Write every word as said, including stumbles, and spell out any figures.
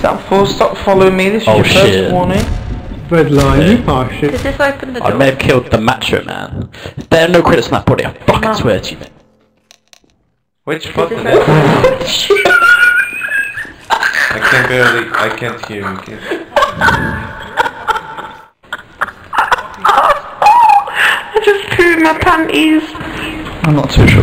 that for? Stop following me, this is Oh, your shit. first warning. Red line, Yeah. you pass it. Does this open the door? I may have killed the macho man. There are no credits on that body, I fucking Mum. swear to you. Which Does fucking this open I can barely, I can't hear you, kid. I just pooed my panties. I'm not too sure.